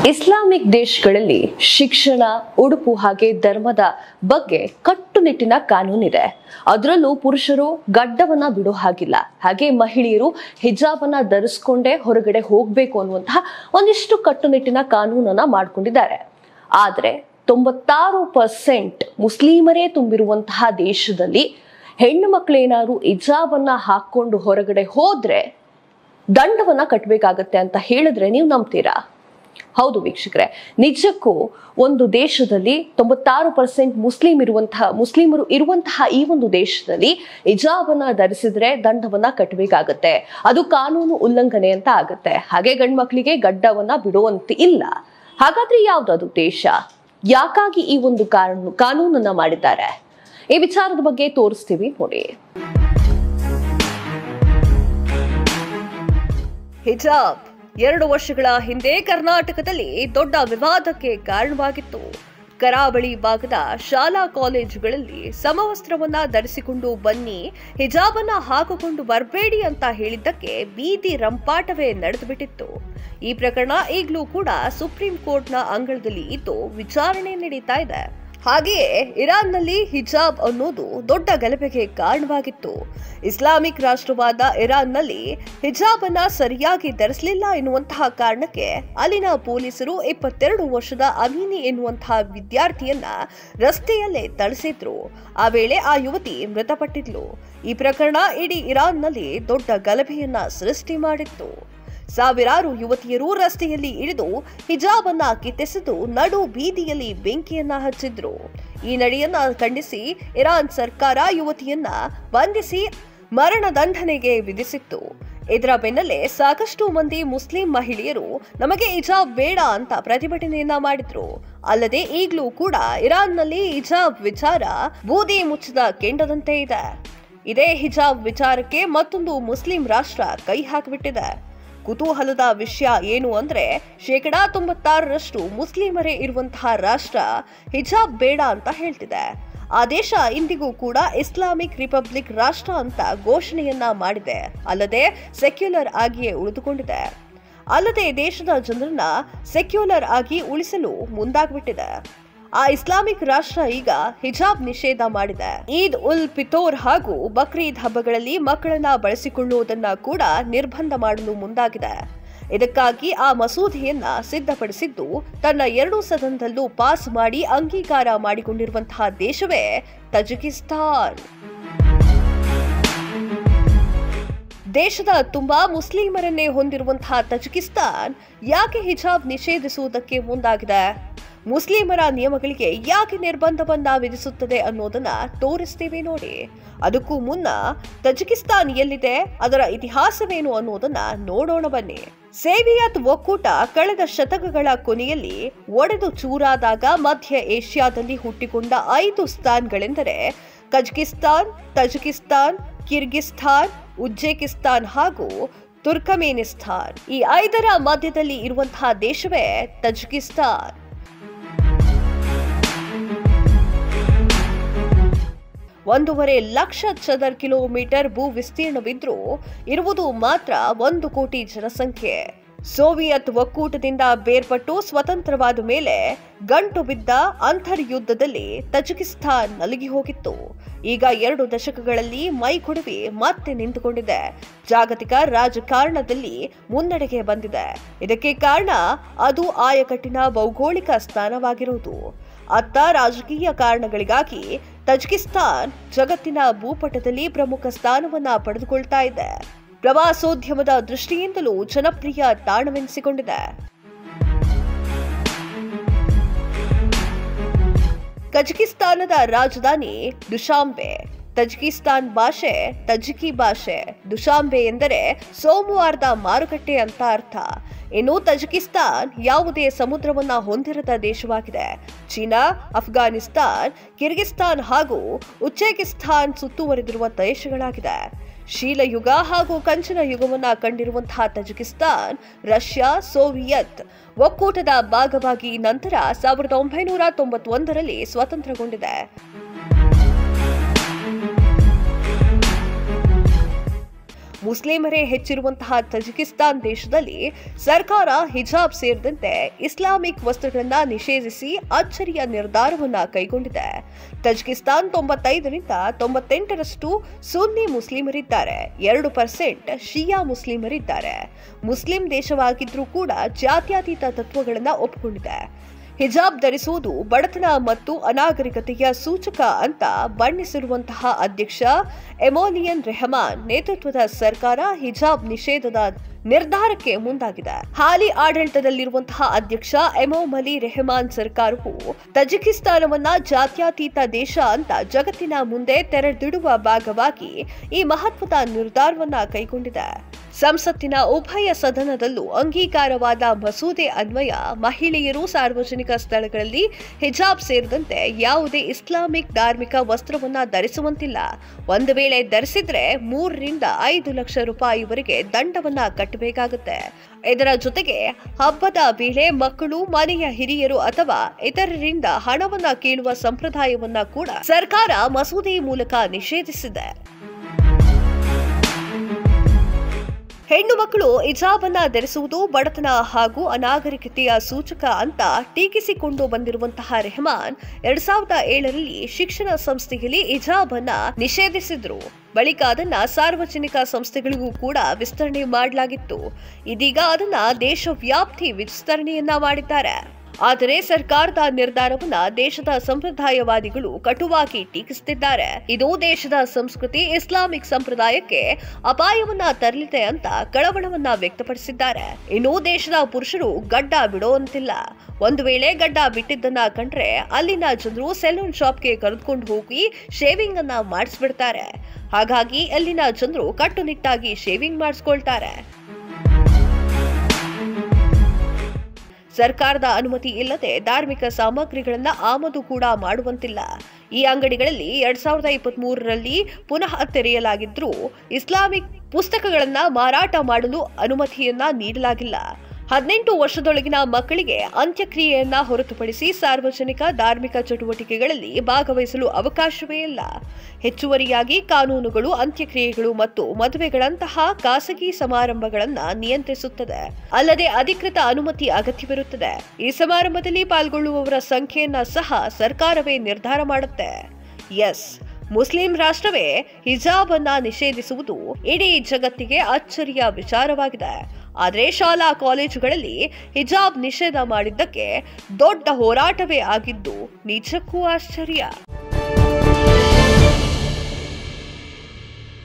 Islamic ದೇಶಗಳಲ್ಲಿ ಶಿಕ್ಷಣ, ಉಡುಪು ಹಾಗೆ ಧರ್ಮದ ಬಗ್ಗೆ ಕಟ್ಟುನಿಟ್ಟಿನ ಕಾನೂನಿದೆ. ಅದರಲ್ಲೂ ಪುರುಷರು ಗಡ್ಡವನ್ನ ಬಿಡೋ ಹಾಗಿಲ್ಲ, ಹಾಗೆ ಮಹಿಳೆಯರು ಹಿಜಾಬನ್ನ ಧರಿಸಿಕೊಂಡೇ ಹೊರಗಡೆ ಹೋಗ್ಬೇಕು ಅನ್ನುವಂತಹ ಒಂದಿಷ್ಟು ಕಟ್ಟುನಿಟ್ಟಿನ ಕಾನೂನನ್ನ ಮಾಡ್ಕೊಂಡಿದ್ದಾರೆ. ಆದ್ರೆ 96% ಮುಸ್ಲಿಮರೇ ತುಂಬಿರುವಂತಹ ದೇಶದಲ್ಲಿ ಹೆಣ್ಣು ಮಕ್ಕಳೇನಾದ್ರು ಹಿಜಾಬನ್ನ ಹಾಕೊಂಡು ಹೊರಗಡೆ ಹೋದ್ರೆ ದಂಡವನ್ನ ಕಟ್ಟಬೇಕಾಗತ್ತೆ ಅಂತ ಹೇಳಿದ್ರೆ ನೀವು ನಂಬ್ತೀರಾ? ಹೌದು ವೀಕ್ಷಕರೇ, ನಿಜಕ್ಕೂ ಒಂದು ದೇಶದಲ್ಲಿ 96% ಮುಸ್ಲಿಮರು ಇರುವಂತಹ ಈ ಒಂದು ದೇಶದಲ್ಲಿ ಹಿಜಾಬನ್ನ ಧರಿಸಿದ್ರೆ ದಂಡವನ್ನ ಕಟ್ಟಬೇಕಾಗತ್ತೆ. ಅದು ಕಾನೂನು ಉಲ್ಲಂಘನೆ ಅಂತ ಆಗತ್ತೆ. ಹಾಗೆ ಗಂಡು ಮಕ್ಕಳಿಗೆ ಗಡ್ಡವನ್ನ ಬಿಡುವಂತೆ ಇಲ್ಲ. ಹಾಗಾದ್ರೆ ಯಾವ್ದದು ದೇಶ? ಯಾಕಾಗಿ ಈ ಒಂದು ಕಾನೂನನ್ನ ಮಾಡಿದ್ದಾರೆ? ಈ ವಿಚಾರದ ಬಗ್ಗೆ ತೋರಿಸ್ತೀವಿ ನೋಡಿ. ಹಿಜಾಬ್ 2 ವರ್ಷಗಳ ಹಿಂದೆ ಕರ್ನಾಟಕದಲ್ಲಿ ದೊಡ್ಡ ವಿವಾದಕ್ಕೆ ಕಾರಣವಾಗಿತ್ತು. ಕರಾವಳಿ ಭಾಗದ ಶಾಲಾ ಕಾಲೇಜುಗಳಲ್ಲಿ ಸಮವಸ್ತ್ರವನ್ನ ಧರಿಸಿಕೊಂಡು ಬನ್ನಿ, ಹಿಜಾಬನ್ನ ಹಾಕಿಕೊಂಡು ಬರಬೇಡಿ ಅಂತ ಹೇಳಿದ್ದಕ್ಕೆ ಬೀದಿ ರಂಪಾಟವೇ ನಡೆದುಬಿಟ್ಟಿತ್ತು. ಈ ಪ್ರಕರಣ ಈಗಲೂ ಕೂಡ ಸುಪ್ರೀಂ ಕೋರ್ಟ್ನ ಅಂಗಳದಲ್ಲಿ ಇದ್ದು ವಿಚಾರಣೆ ನಡೀತಾ ಇದೆ. ಹಾಗೆಯೇ ಇರಾನ್ನಲ್ಲಿ ಹಿಜಾಬ್ ಅನ್ನೋದು ದೊಡ್ಡ ಗಲಭೆಗೆ ಕಾರಣವಾಗಿತ್ತು. ಇಸ್ಲಾಮಿಕ್ ರಾಷ್ಟ್ರವಾದ ಇರಾನ್ನಲ್ಲಿ ಹಿಜಾಬ್ ಅನ್ನ ಸರಿಯಾಗಿ ಧರಿಸಲಿಲ್ಲ ಎನ್ನುವಂತಹ ಕಾರಣಕ್ಕೆ ಅಲ್ಲಿನ ಪೊಲೀಸರು 22 ವರ್ಷದ ಅಮೀನಿ ಎನ್ನುವಂತಹ ವಿದ್ಯಾರ್ಥಿಯನ್ನ ರಸ್ತೆಯಲ್ಲೇ ಥಳಿಸಿದ್ರು. ಆ ವೇಳೆ ಆ ಯುವತಿ ಮೃತಪಟ್ಟಿದ್ಲು. ಈ ಪ್ರಕರಣ ಇಡೀ ಇರಾನ್ನಲ್ಲಿ ದೊಡ್ಡ ಗಲಭೆಯನ್ನ ಸೃಷ್ಟಿ ಮಾಡಿತ್ತು. ಸಾವಿರಾರು ಯುವತಿಯರು ರಸ್ತೆಯಲ್ಲಿ ಇಳಿದು ಹಿಜಾಬ್ ಅನ್ನ ಕಿತ್ತೆಸೆದು ನಡು ಬೀದಿಯಲ್ಲಿ ಬೆಂಕಿಯನ್ನ ಹಚ್ಚಿದ್ರು. ಈ ನಡೆಯನ್ನ ಖಂಡಿಸಿ ಇರಾನ್ ಸರ್ಕಾರ ಯುವತಿಯನ್ನ ಬಂಧಿಸಿ ಮರಣದಂಡನೆಗೆ ವಿಧಿಸಿತ್ತು. ಇದರ ಬೆನ್ನಲ್ಲೇ ಸಾಕಷ್ಟು ಮಂದಿ ಮುಸ್ಲಿಂ ಮಹಿಳೆಯರು ನಮಗೆ ಹಿಜಾಬ್ ಬೇಡ ಅಂತ ಪ್ರತಿಭಟನೆಯನ್ನ ಮಾಡಿದ್ರು. ಅಲ್ಲದೆ ಈಗಲೂ ಕೂಡ ಇರಾನ್ನಲ್ಲಿ ಹಿಜಾಬ್ ವಿಚಾರ ಬೂದಿ ಮುಚ್ಚಿದ ಕೆಂಡದಂತೆ ಇದೆ. ಇದೇ ಹಿಜಾಬ್ ವಿಚಾರಕ್ಕೆ ಮತ್ತೊಂದು ಮುಸ್ಲಿಂ ರಾಷ್ಟ್ರ ಕೈ ಹಾಕಿಬಿಟ್ಟಿದೆ. ಕುತೂಹಲದ ವಿಷಯ ಏನು ಅಂದ್ರೆ 96% ಮುಸ್ಲಿಮರೇ ಇರುವಂತಹ ರಾಷ್ಟ್ರ ಹಿಜಾಬ್ ಬೇಡ ಅಂತ ಹೇಳ್ತಿದೆ. ಆ ದೇಶ ಇಂದಿಗೂ ಕೂಡ ಇಸ್ಲಾಮಿಕ್ ರಿಪಬ್ಲಿಕ್ ರಾಷ್ಟ್ರ ಅಂತ ಘೋಷಣೆಯನ್ನ ಮಾಡಿದೆ. ಅಲ್ಲದೆ ಸೆಕ್ಯುಲರ್ ಆಗಿಯೇ ಉಳಿದುಕೊಂಡಿದೆ. ಅಲ್ಲದೆ ದೇಶದ ಜನರನ್ನ ಸೆಕ್ಯುಲರ್ ಆಗಿ ಉಳಿಸಲು ಮುಂದಾಗ್ಬಿಟ್ಟಿದೆ. ಆ ಇಸ್ಲಾಮಿಕ್ ರಾಷ್ಟ್ರ ಈಗ ಹಿಜಾಬ್ ನಿಷೇಧ ಮಾಡಿದೆ. ಈದ್ ಉಲ್ ಫಿತರ್ ಹಾಗೂ ಬಕ್ರೀದ್ ಹಬ್ಬಗಳಲ್ಲಿ ಮಕ್ಕಳನ್ನ ಬಳಸಿಕೊಳ್ಳುವುದನ್ನ ಕೂಡ ನಿರ್ಬಂಧ ಮಾಡಲು ಮುಂದಾಗಿದೆ. ಇದಕ್ಕಾಗಿ ಆ ಮಸೂದೆಯನ್ನ ಸಿದ್ಧಪಡಿಸಿದ್ದು ತನ್ನ 2 ಸದನದಲ್ಲೂ ಪಾಸ್ ಮಾಡಿ ಅಂಗೀಕಾರ ಮಾಡಿಕೊಂಡಿರುವಂತಹ ದೇಶವೇ ತಜಿಕಿಸ್ತಾನ್. ದೇಶದ ತುಂಬಾ ಮುಸ್ಲಿಮರನ್ನೇ ಹೊಂದಿರುವಂತಹ ತಜಿಕಿಸ್ತಾನ್ ಯಾಕೆ ಹಿಜಾಬ್ ನಿಷೇಧಿಸುವುದಕ್ಕೆ ಮುಂದಾಗಿದೆ? ಮುಸ್ಲಿಮರ ನಿಯಮಗಳಿಗೆ ಯಾಕೆ ನಿರ್ಬಂಧವನ್ನ ವಿಧಿಸುತ್ತದೆ ಅನ್ನೋದನ್ನ ತೋರಿಸ್ತೀವಿ ನೋಡಿ. ಅದಕ್ಕೂ ಮುನ್ನ ತಜಿಕಿಸ್ತಾನ್ ಎಲ್ಲಿದೆ, ಅದರ ಇತಿಹಾಸವೇನು ಅನ್ನೋದನ್ನ ನೋಡೋಣ ಬನ್ನಿ. ಸೋವಿಯತ್ ಒಕ್ಕೂಟ ಕಳೆದ ಶತಕಗಳ ಕೊನೆಯಲ್ಲಿ ಒಡೆದು ಚೂರಾದಾಗ ಮಧ್ಯ ಏಷ್ಯಾದಲ್ಲಿ ಹುಟ್ಟಿಕೊಂಡ 5 ಸ್ಥಾನಗಳೆಂದರೆ ಕಜಕಿಸ್ತಾನ್, ತಜಿಕಿಸ್ತಾನ್, ಕಿರ್ಗಿಸ್ತಾನ್, ಉಜ್ಬೇಕಿಸ್ತಾನ್ ಹಾಗೂ ತುರ್ಕಮೇನಿಸ್ತಾನ್. ಈ 5ರ ಮಧ್ಯದಲ್ಲಿ ಇರುವಂತಹ ದೇಶವೇ ತಜಿಕಿಸ್ತಾನ್. 1.5 ಲಕ್ಷ ಚದರ ಕಿಲೋಮೀಟರ್ ಭೂ ವಿಸ್ತೀರ್ಣವಿದ್ರೂ ಇರುವುದು ಮಾತ್ರ 1 ಕೋಟಿ ಜನಸಂಖ್ಯೆ. ಸೋವಿಯತ್ ಒಕ್ಕೂಟದಿಂದ ಬೇರ್ಪಟ್ಟು ಸ್ವತಂತ್ರವಾದ ಮೇಲೆ ಗಂಟು ಬಿದ್ದ ಅಂತರ್ಯುದ್ಧದಲ್ಲಿ ತಜಿಕಿಸ್ತಾನ್ ನಲುಗಿ ಹೋಗಿತ್ತು. ಈಗ 2 ದಶಕಗಳಲ್ಲಿ ಮೈಕೊಡವಿ ಮತ್ತೆ ನಿಂತುಕೊಂಡಿದೆ. ಜಾಗತಿಕ ರಾಜಕಾರಣದಲ್ಲಿ ಮುನ್ನಡೆಗೆ ಬಂದಿದೆ. ಇದಕ್ಕೆ ಕಾರಣ ಅದು ಆಯಕಟ್ಟಿನ ಭೌಗೋಳಿಕ ಸ್ಥಾನವಾಗಿರುವುದು. ಅತ್ತ ರಾಜಕೀಯ ಕಾರಣಗಳಿಗಾಗಿ ತಜಿಕಿಸ್ತಾನ್ ಜಗತ್ತಿನ ಭೂಪಟದಲ್ಲಿ ಪ್ರಮುಖ ಸ್ಥಾನವನ್ನ ಪಡೆದುಕೊಳ್ತಾ ಇದೆ. ಪ್ರವಾಸೋದ್ಯಮದ ದೃಷ್ಟಿಯಿಂದಲೂ ಜನಪ್ರಿಯ ತಾಣವೆನಿಸಿಕೊಂಡಿದೆ. ಕಜಕಿಸ್ತಾನದ ರಾಜಧಾನಿ ದುಶಾಂಬೆ. ತಜಿಕಿಸ್ತಾನ್ ಭಾಷೆ ತಜಿಕಿ ಭಾಷೆ. ದುಶಾಂಬೆ ಎಂದರೆ ಸೋಮವಾರದ ಮಾರುಕಟ್ಟೆ ಅಂತ ಅರ್ಥ. ಇನ್ನು ತಜಿಕಿಸ್ತಾನ್ ಯಾವುದೇ ಸಮುದ್ರವನ್ನ ಹೊಂದಿರದ ದೇಶವಾಗಿದೆ. ಚೀನಾ, ಅಫ್ಘಾನಿಸ್ತಾನ್, ಕಿರ್ಗಿಸ್ತಾನ್ ಹಾಗೂ ಉಜ್ಬೇಕಿಸ್ತಾನ್ ಸುತ್ತುವರೆದಿರುವ ದೇಶಗಳಾಗಿದೆ. ಶೀಲಯುಗ ಹಾಗೂ ಕಂಚಿನ ಯುಗವನ್ನ ಕಂಡಿರುವಂತಹ ತಜಿಕಿಸ್ತಾನ್ ರಷ್ಯಾ ಸೋವಿಯತ್ ಒಕ್ಕೂಟದ ಭಾಗವಾಗಿ ನಂತರ 1991ರಲ್ಲಿ ಸ್ವತಂತ್ರಗೊಂಡಿದೆ. ಮುಸ್ಲಿಮರೇ ಹೆಚ್ಚಿರುವಂತಹ ತಜಿಕಿಸ್ತಾನ್ ದೇಶದಲ್ಲಿ ಸರ್ಕಾರ ಹಿಜಾಬ್ ಸೇರಿದಂತೆ ಇಸ್ಲಾಮಿಕ್ ವಸ್ತ್ರಗಳನ್ನ ನಿಷೇಧಿಸಿ ಅಚ್ಚರಿಯ ನಿರ್ಧಾರವನ್ನ ಕೈಗೊಂಡಿದೆ. ತಜಿಕಿಸ್ತಾನ್ 95ರಿಂದ 98ರಷ್ಟು ಸುನ್ನಿ ಮುಸ್ಲಿಮರಿದ್ದಾರೆ, 2% ಶಿಯಾ ಮುಸ್ಲಿಮರಿದ್ದಾರೆ. ಮುಸ್ಲಿಂ ದೇಶವಾಗಿದ್ರೂ ಕೂಡ ಜಾತ್ಯತೀತ ತತ್ವಗಳನ್ನ ಒಪ್ಪಿಕೊಂಡಿದೆ. ಹಿಜಾಬ್ ಧರಿಸುವುದು ಬಡತನ ಮತ್ತು ಅನಾಗರಿಕತೆಯ ಸೂಚಕ ಅಂತ ಬಣ್ಣಿಸಿರುವಂತಹ ಅಧ್ಯಕ್ಷ ಎಮೋಲಿಯನ್ ರೆಹಮಾನ್ ನೇತೃತ್ವದ ಸರ್ಕಾರ ಹಿಜಾಬ್ ನಿಷೇಧದ ನಿರ್ಧಾರಕ್ಕೆ ಮುಂದಾಗಿದೆ. ಹಾಲಿ ಆಡಳಿತದಲ್ಲಿರುವಂತಹ ಅಧ್ಯಕ್ಷ ಎಮೋಮಲಿ ರೆಹಮಾನ್ ಸರ್ಕಾರವು ತಜಿಕಿಸ್ತಾನವನ್ನ ಜಾತ್ಯತೀತ ದೇಶ ಅಂತ ಜಗತ್ತಿನ ಮುಂದೆ ತೆರೆದಿಡುವ ಭಾಗವಾಗಿ ಈ ಮಹತ್ವದ ನಿರ್ಧಾರವನ್ನ ಕೈಗೊಂಡಿದೆ. ಸಂಸತ್ತಿನ ಉಭಯ ಸದನದಲ್ಲೂ ಅಂಗೀಕಾರವಾದ ಮಸೂದೆ ಅನ್ವಯ ಮಹಿಳೆಯರು ಸಾರ್ವಜನಿಕ ಸ್ಥಳಗಳಲ್ಲಿ ಹಿಜಾಬ್ ಸೇರಿದಂತೆ ಯಾವುದೇ ಇಸ್ಲಾಮಿಕ್ ಧಾರ್ಮಿಕ ವಸ್ತ್ರವನ್ನ ಧರಿಸುವಂತಿಲ್ಲ. ಒಂದು ವೇಳೆ ಧರಿಸಿದ್ರೆ 3 ರಿಂದ 5 ಲಕ್ಷ ರೂಪಾಯಿವರೆಗೆ ದಂಡವನ್ನ ಕಟ್ಟಬೇಕಾಗುತ್ತೆ. ಇದರ ಜೊತೆಗೆ ಹಬ್ಬದ ವೇಳೆ ಮಕ್ಕಳು, ಮನೆಯ ಹಿರಿಯರು ಅಥವಾ ಇತರರಿಂದ ಹಣವನ್ನ ಕೇಳುವ ಸಂಪ್ರದಾಯವನ್ನ ಕೂಡ ಸರ್ಕಾರ ಮಸೂದೆ ಮೂಲಕ ನಿಷೇಧಿಸಿದೆ. ಹೆಣ್ಣು ಮಕ್ಕಳು ಹಿಜಾಬ್ ಅನ್ನ ಧರಿಸುವುದು ಬಡತನ ಹಾಗೂ ಅನಾಗರಿಕತೆಯ ಸೂಚಕ ಅಂತ ಟೀಕಿಸಿಕೊಂಡು ಬಂದಿರುವಂತಹ ರೆಹಮಾನ್ 2007ರಲ್ಲಿ ಶಿಕ್ಷಣ ಸಂಸ್ಥೆಯಲ್ಲಿ ಹಿಜಾಬ್ ಅನ್ನ ನಿಷೇಧಿಸಿದ್ರು. ಬಳಿಕ ಅದನ್ನ ಸಾರ್ವಜನಿಕ ಸಂಸ್ಥೆಗಳಿಗೂ ಕೂಡ ವಿಸ್ತರಣೆ ಮಾಡಲಾಗಿತ್ತು. ಇದೀಗ ಅದನ್ನ ದೇಶವ್ಯಾಪ್ತಿ ವಿಸ್ತರಣೆಯನ್ನ ಮಾಡಿದ್ದಾರೆ. ಆದರೆ ಸರ್ಕಾರದ ನಿರ್ಧಾರವನ್ನ ದೇಶದ ಸಂಪ್ರದಾಯವಾದಿಗಳು ಕಟುವಾಗಿ ಟೀಕಿಸುತ್ತಿದ್ದಾರೆ. ಇದು ದೇಶದ ಸಂಸ್ಕೃತಿ, ಇಸ್ಲಾಮಿಕ್ ಸಂಪ್ರದಾಯಕ್ಕೆ ಅಪಾಯವನ್ನ ತರಲಿದೆ ಅಂತ ಕಳವಳವನ್ನ ವ್ಯಕ್ತಪಡಿಸಿದ್ದಾರೆ. ಇನ್ನು ದೇಶದ ಪುರುಷರು ಗಡ್ಡ ಬಿಡುವಂತಿಲ್ಲ. ಒಂದು ವೇಳೆ ಗಡ್ಡ ಬಿಟ್ಟಿದ್ದನ್ನ ಕಂಡ್ರೆ ಅಲ್ಲಿನ ಜನರು ಸೆಲೂನ್ ಶಾಪ್ಗೆ ಕರೆದುಕೊಂಡು ಹೋಗಿ ಶೇವಿಂಗ್ ಅನ್ನ ಮಾಡಿಸ್ಬಿಡ್ತಾರೆ. ಹಾಗಾಗಿ ಅಲ್ಲಿನ ಜನರು ಕಟ್ಟುನಿಟ್ಟಾಗಿ ಶೇವಿಂಗ್ ಮಾಡಿಸ್ಕೊಳ್ತಾರೆ. ಸರ್ಕಾರದ ಅನುಮತಿ ಇಲ್ಲದೆ ಧಾರ್ಮಿಕ ಸಾಮಗ್ರಿಗಳನ್ನ ಆಮದು ಕೂಡ ಮಾಡುವಂತಿಲ್ಲ. ಈ ಅಂಗಡಿಗಳಲ್ಲಿ 2023ರಲ್ಲಿ ಪುನಃ ತೆರೆಯಲಾಗಿದ್ರೂ ಇಸ್ಲಾಮಿಕ್ ಪುಸ್ತಕಗಳನ್ನ ಮಾರಾಟ ಮಾಡಲು ಅನುಮತಿಯನ್ನ ನೀಡಲಾಗಿಲ್ಲ. 18 ವರ್ಷದೊಳಗಿನ ಮಕ್ಕಳಿಗೆ ಅಂತ್ಯಕ್ರಿಯೆಯನ್ನ ಹೊರತುಪಡಿಸಿ ಸಾರ್ವಜನಿಕ ಧಾರ್ಮಿಕ ಚಟುವಟಿಕೆಗಳಲ್ಲಿ ಭಾಗವಹಿಸಲು ಅವಕಾಶವೇ ಇಲ್ಲ. ಹೆಚ್ಚುವರಿಯಾಗಿ ಕಾನೂನುಗಳು ಅಂತ್ಯಕ್ರಿಯೆಗಳು ಮತ್ತು ಮದುವೆಗಳಂತಹ ಖಾಸಗಿ ಸಮಾರಂಭಗಳನ್ನ ನಿಯಂತ್ರಿಸುತ್ತದೆ. ಅಲ್ಲದೆ ಅಧಿಕೃತ ಅನುಮತಿ ಅಗತ್ಯವಿರುತ್ತದೆ. ಈ ಸಮಾರಂಭದಲ್ಲಿ ಪಾಲ್ಗೊಳ್ಳುವವರ ಸಂಖ್ಯೆಯನ್ನ ಸಹ ಸರ್ಕಾರವೇ ನಿರ್ಧಾರ ಮಾಡುತ್ತೆ. ಮುಸ್ಲಿಂ ರಾಷ್ಟ್ರವೇ ಹಿಜಾಬ್ ಅನ್ನ ನಿಷೇಧಿಸುವುದು ಇಡೀ ಜಗತ್ತಿಗೆ ಅಚ್ಚರಿಯ ವಿಚಾರವಾಗಿದೆ. ಆದರೆ ಶಾಲಾ ಕಾಲೇಜುಗಳಲ್ಲಿ ಹಿಜಾಬ್ ನಿಷೇಧ ಮಾಡಿದ್ದಕ್ಕೆ ದೊಡ್ಡ ಹೋರಾಟವೇ ಆಗಿದ್ದು ನಿಜಕ್ಕೂ ಆಶ್ಚರ್ಯ.